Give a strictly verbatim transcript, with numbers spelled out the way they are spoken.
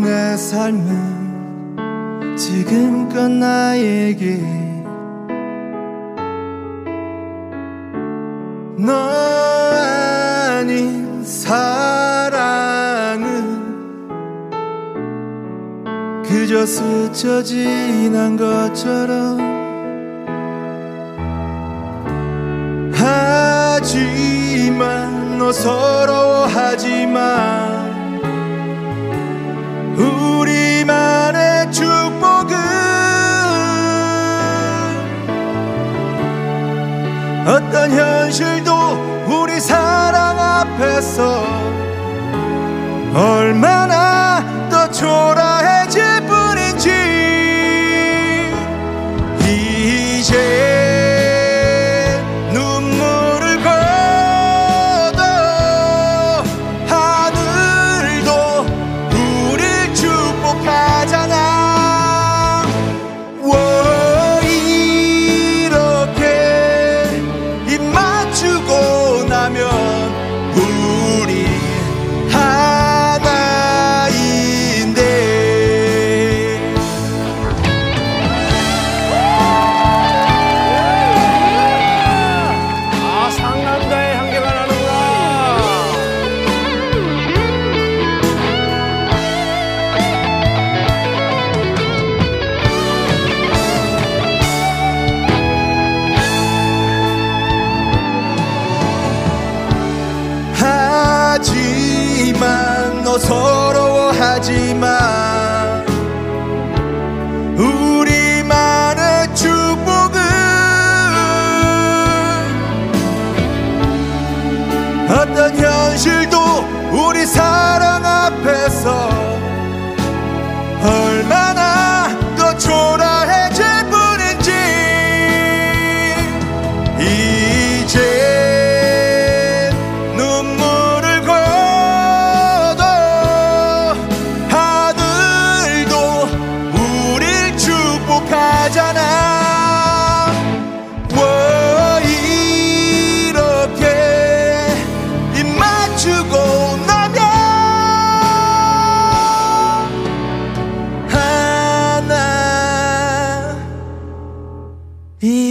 내 삶은 지금껏 나에게 너 아닌 사랑은 그저 스쳐 지난 것처럼 하지만 너 서러워하지마 우리만의 축복은 어떤 현실도 우리 사랑 앞에서 얼마나 더 초라해질 뿐인지 이제 눈물을 걷어 하늘도 우릴 축복하잖아. 워, 이렇게 입 맞추고 나면 우리 하나인데. 아, 상남자의 향기가 나는구나. 하지만 너 서러워하지마 우리만의 축복은 어떤 현실도 우리 사랑 앞에서 얼마나 더 초라해질 뿐인지 이제 눈물을 걷어 하늘도 우릴 축복하잖아. 워, 이렇게 입 맞추고 나면 하나 이